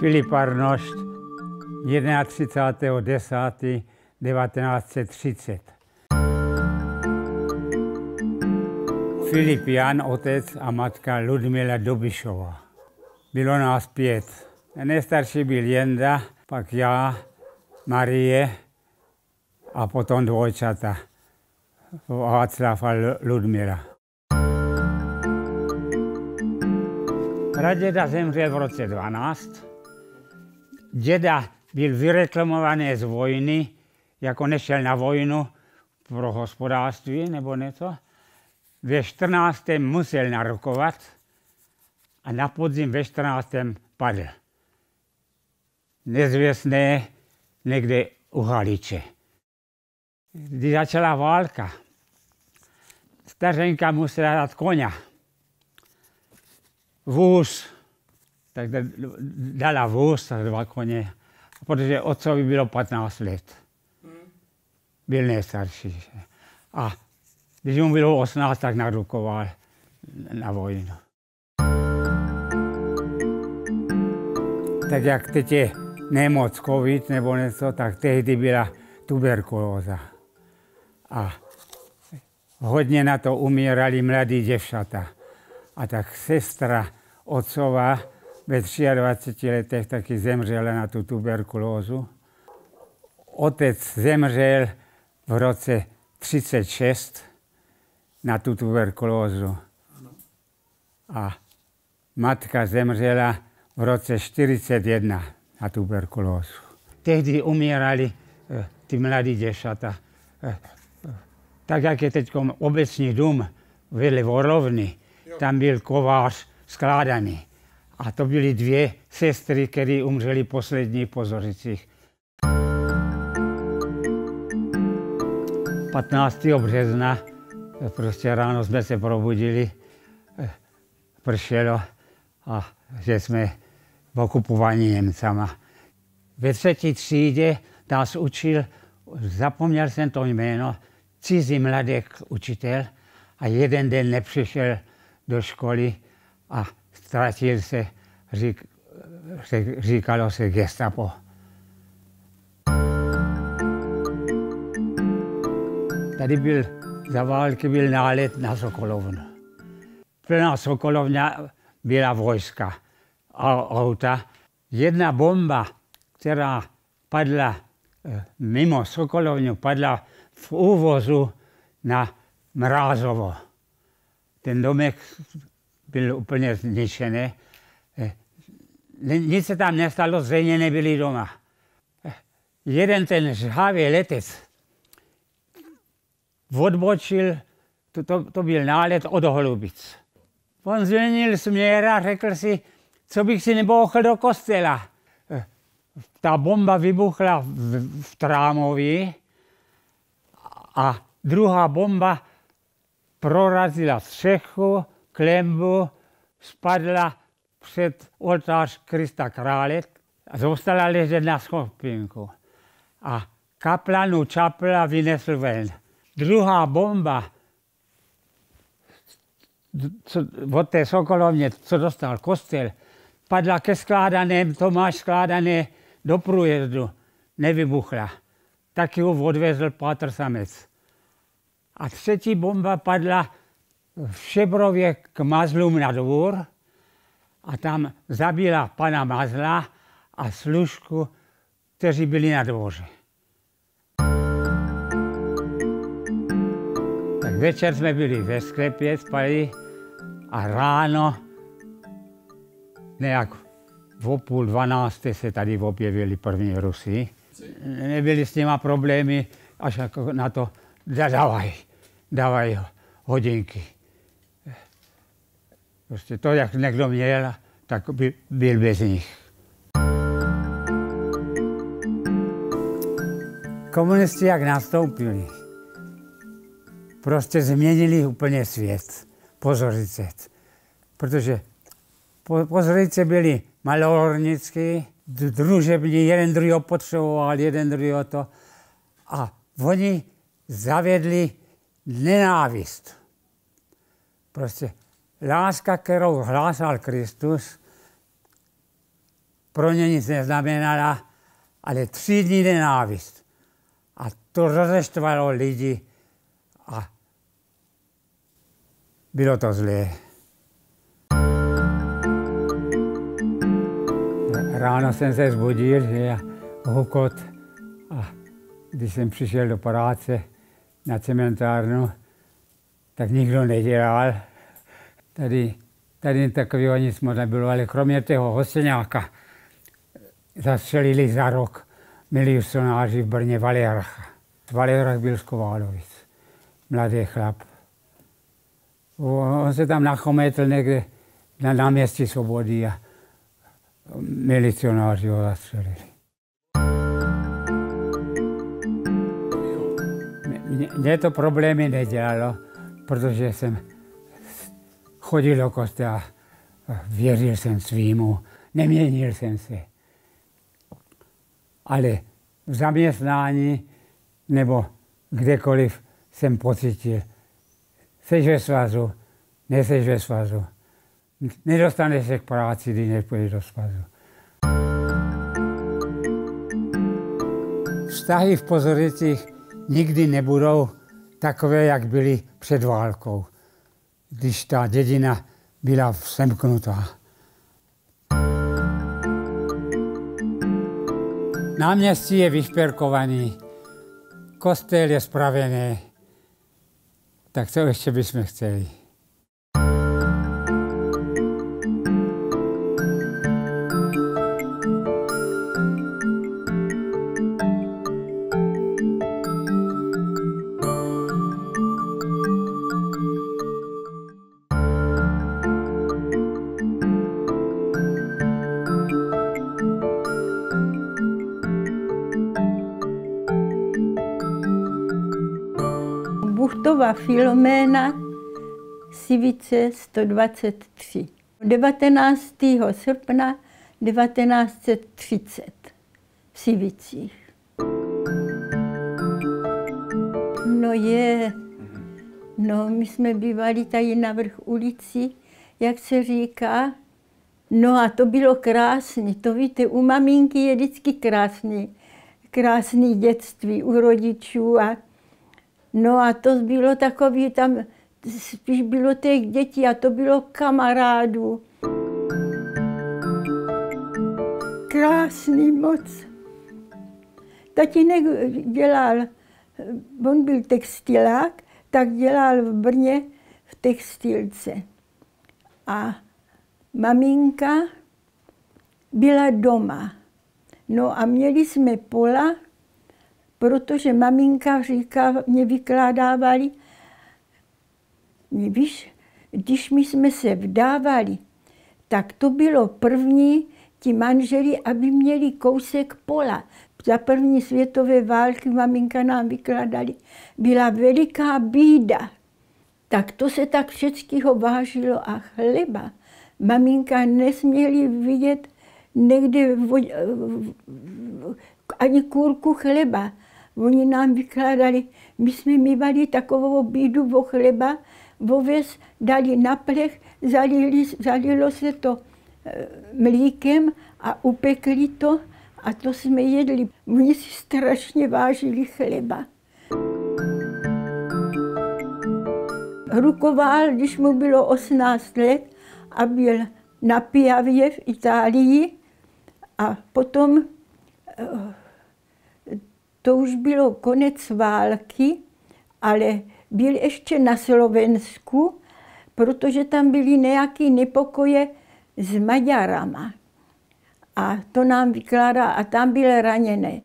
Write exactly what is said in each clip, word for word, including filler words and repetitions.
Filip Arnošt, třicátého desátého desátého devatenáct set třicet. Filip Jan, otec a matka Ludmila Dobišová. Bylo nás pět. Nejstarší byl Jenda, pak já, Marie a potom dvojčata, Václav a Ludmila. Praděda zemřel v roce dvanáct. Děda byl vyreklamovaný z vojny, jako nešel na vojnu pro hospodářství nebo něco. Ve čtrnáctém musel narukovat a na podzim ve čtrnáctém padl. Nezvěstné někde u Haliče. Když začala válka, stařenka musela dát koně. Vůz, tak dala vůz a dva koně, protože otcovi bylo patnáct let. Byl nejstarší. A když mu bylo osmnáct, tak narukoval na vojnu. Tak jak teď je nemoc covid nebo něco, tak tehdy byla tuberkulóza. A hodně na to umírali mladí děvčata. A tak sestra otcova ve dvaceti třech letech taky zemřela na tu tuberkulózu. Otec zemřel v roce třicet šest na tu tuberkulózu. A matka zemřela v roce čtyřicet jedna na tuberkulózu. Tehdy umírali eh, ty mladí děvčata. Eh, tak jak je teď obecní dům vedle Orlovny, tam byl kovář skládaný. A to byly dvě sestry, které umřely poslední po Zořicích. patnáctého března prostě ráno jsme se probudili, pršelo a že jsme okupovaní Němcama. Ve třetí třídě nás učil, zapomněl jsem to jméno, cizí mladek učitel a jeden den nepřišel do školy a ztratil se, řík, říkalo se gestapo. Tady byl, za války byl nálet na Sokolovnu. Plná Sokolovna byla vojska a auta. Jedna bomba, která padla mimo Sokolovnu, padla v úvozu na Mrázovo. Ten domek byl úplně zničený. Nic se tam nestalo, zřejmě nebyli doma. Jeden ten žhavý letec odbočil, to, to, to byl nálet od Holubic. On změnil směr a řekl si, co bych si nebouchl do kostela. Ta bomba vybuchla v, v Trámovi a druhá bomba prorazila střechu, klembu, spadla před oltář Krista Krále a zůstala ležet na schopinku. A kaplanu čapla vynesl ven. Druhá bomba co, od té Sokolovně, co dostal kostel, padla ke skládaném, Tomáš skládané do průjezdu, nevybuchla. Taky ho odvezl Pátr Samec. A třetí bomba padla v Šebrově k Mazlům na dvůr a tam zabila pana Mazla a služku, kteří byli na dvoře. Tak večer jsme byli ve sklepě, spali a ráno nějak v půl dvanácté se tady objevili první Rusy. Nebyly s nima problémy, až jako na to dávají, dávají hodinky. Prostě to, jak někdo měl, tak by byl bez nich. Komunisti, jak nastoupili, prostě změnili úplně svět, Pozorice. Protože Pozorice byli malornický, družební, jeden druhýho potřeboval, jeden druhýho to. A oni zavedli nenávist. Prostě láska, kterou hlásal Kristus, pro ně nic neznamenala, ale třídní nenávist. A to rozeštvalo lidi a bylo to zlé. Ráno jsem se zbudil, že já hukot, a když jsem přišel do práce na cementárnu, tak nikdo nedělal. Tady, tady takového nic moc nebylo, ale kromě toho hostěňáka zastřelili za rok milicionáři v Brně Valéracha. Valérach byl z Koválovic, mladý chlap. On se tam nachometl někde na náměstí Svobody a milicionáři ho zastřelili. Mně to problémy nedělalo, protože jsem chodil do kostela, věřil jsem svýmu, neměnil jsem se. Ale v zaměstnání nebo kdekoliv jsem pocítil, seš ve svazu, neseš ve svazu. Nedostaneš se k práci, když nepůjdeš do svazu. Vztahy v Pozořicích nikdy nebudou takové, jak byly před válkou, když ta dědina byla semknutá. Náměstí je vyšperkovaný, kostel je spravený, tak co ještě bychom chtěli? Buchtová Filoména, Sivice sto dvacet tři. devatenáctého srpna devatenáct set třicet v Sivicích. No je, no my jsme bývali tady na vrch ulici, jak se říká. No a to bylo krásné, to víte, u maminky je vždycky krásný, krásný dětství, u rodičů a no a to bylo takový, tam spíš bylo těch dětí a to bylo kamarádů. Krásný moc. Tatínek dělal, on byl textilák, tak dělal v Brně v textilce. A maminka byla doma. No a měli jsme pola, protože maminka říká, mě vykládávali, víš, když my jsme se vdávali, tak to bylo první, ti manželi, aby měli kousek pola. Za první světové války maminka nám vykládali, byla veliká bída. Tak to se tak všeckého vážilo a chleba. Maminka nesměli vidět někde ani kůrku chleba. Oni nám vykládali, my jsme mývali takovou bídu o chleba, ověs dali na plech, zalili, zalilo se to mlíkem a upekli to a to jsme jedli. Oni si strašně vážili chleba. Rukoval, když mu bylo osmnáct let a byl na Piavě v Itálii a potom to už bylo konec války, ale byl ještě na Slovensku, protože tam byly nějaké nepokoje s Maďarama. A to nám vykládá, a tam byl raněný.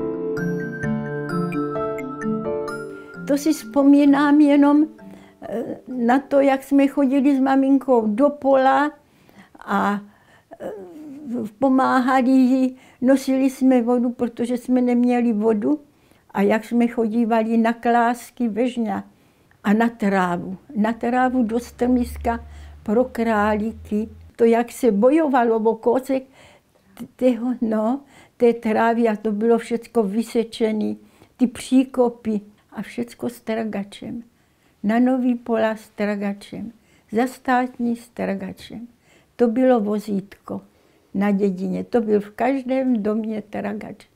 To si vzpomínám jenom na to, jak jsme chodili s maminkou do pola a pomáhali jí, nosili jsme vodu, protože jsme neměli vodu. A jak jsme chodívali na klásky vežňa a na trávu. Na trávu do strmiska pro králíky. To, jak se bojovalo o kousek tého, no, té trávy a to bylo všecko vysečené. Ty příkopy a všecko s tragačem. Na nový pola s tragačem. Za státní s tragačem. To bylo vozítko. na dědině. To byl v každém domě tragač.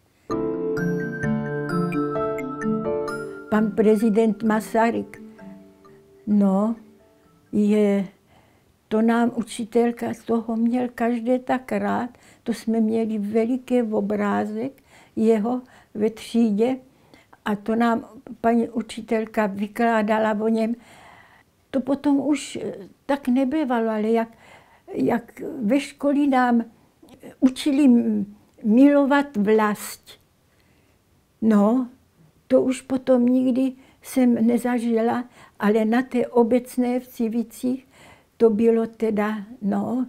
Pan prezident Masaryk, no, je, to nám učitelka z toho měl každé tak rád. To jsme měli veliký obrázek jeho ve třídě a to nám paní učitelka vykládala o něm. To potom už tak nebývalo, ale jak, jak ve škole nám učili milovat vlast. No, to už potom nikdy jsem nezažila, ale na té obecné v Civicích to bylo teda, no.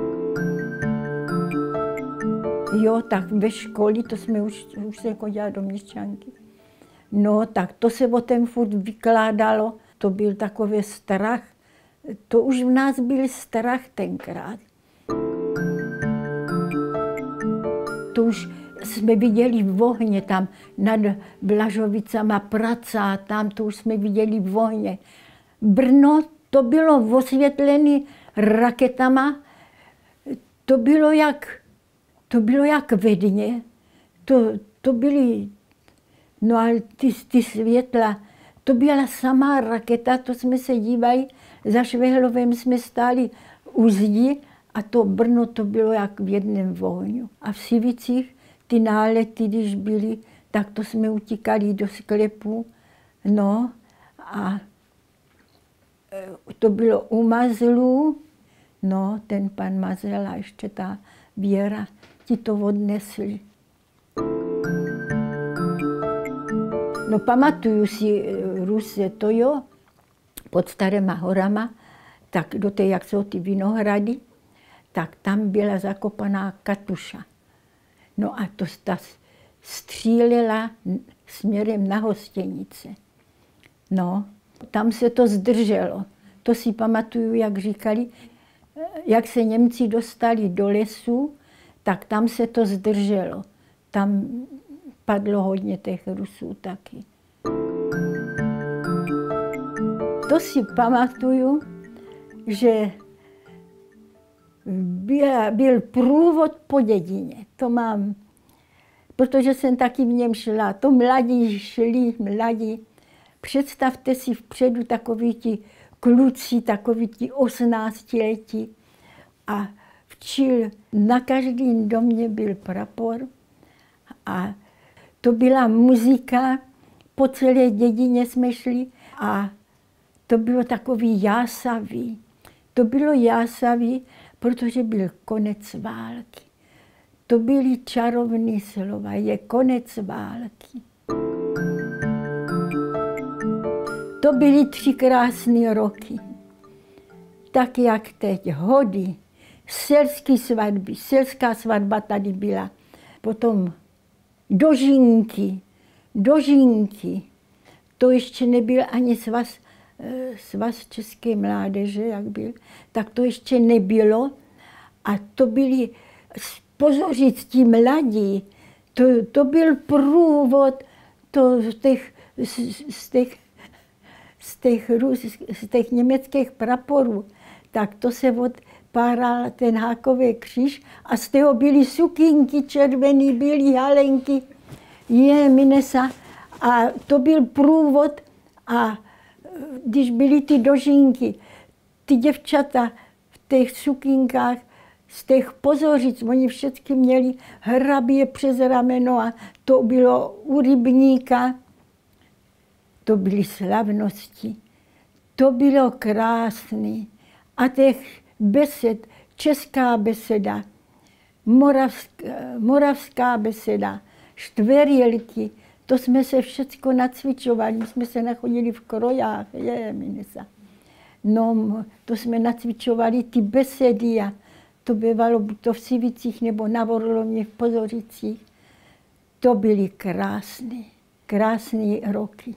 Jo, tak ve škole, to jsme už, už se chodila do Měšťanky. No, tak to se o tom furt vykládalo, to byl takový strach. To už v nás byl strach tenkrát. To už jsme viděli v ohně tam nad Blažovicama pracá, tam to už jsme viděli v ohně. Brno, to bylo osvětlené raketama, to bylo jak, to bylo jak ve dně. To, to byly, no ale ty, ty světla, to byla samá raketa, to jsme se dívali, za Švehlovem jsme stáli u zdi a to Brno to bylo jak v jednom ohňu. A v Civicích ty nálety, když byly, tak to jsme utíkali do sklepů. No a to bylo u Mazlů, no ten pan Mazel a ještě ta Věra, ti to odnesli. No pamatuju si Ruse, to jo, pod Starýma horama, tak do té, jak jsou ty vinohrady, tak tam byla zakopaná Katuša. No a to ta střílela směrem na Hostěnice. No, tam se to zdrželo. To si pamatuju, jak říkali, jak se Němci dostali do lesu, tak tam se to zdrželo. Tam padlo hodně těch Rusů taky. To si pamatuju, že byl, byl průvod po dědině. To mám, protože jsem taky v něm šla. To mladí šli, mladí. Představte si vpředu takoví ti kluci, takoví ti osmnáctiletí. A včil na každém domě byl prapor. A to byla muzika, po celé dědině jsme šli a to bylo takový jásavý. To bylo jásavý, protože byl konec války. To byly čarovné slova, je konec války. To byly tři krásné roky. Tak jak teď, hody, selské svatby, selská svatba tady byla, potom dožínky, dožínky. To ještě nebyl ani svaz, svaz české mládeže, jak byl, tak to ještě nebylo. A to byli pozořit ti mladí, to, to byl průvod to z těch, z těch, z těch, Rus, z těch německých praporů. Tak to se odpáral ten hákový kříž a z toho byly sukínky červený, byly halenky, je minesa. A to byl průvod a když byly ty dožínky, ty děvčata v těch sukínkách, z těch pozořic, oni všichni měli hrabě přes rameno a to bylo u rybníka. To byly slavnosti. To bylo krásné. A těch besed, česká beseda, moravská, moravská beseda, štverjelky, to jsme se všecko nacvičovali, my jsme se nachodili v krojách, je minesa. No, to jsme nacvičovali ty besedy a to bývalo buď to v Civicích nebo na Vorlovně v Pozořicích. To byly krásné, krásné roky.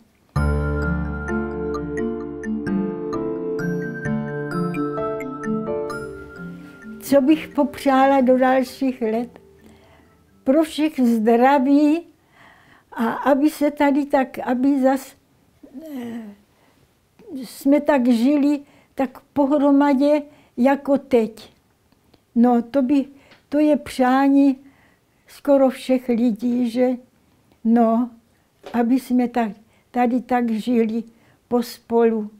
Co bych popřála do dalších let? Pro všech zdraví a aby se tady tak, aby zas e, jsme tak žili, tak pohromadě jako teď. No to by, to je přání skoro všech lidí, že no, aby jsme tak, tady tak žili pospolu.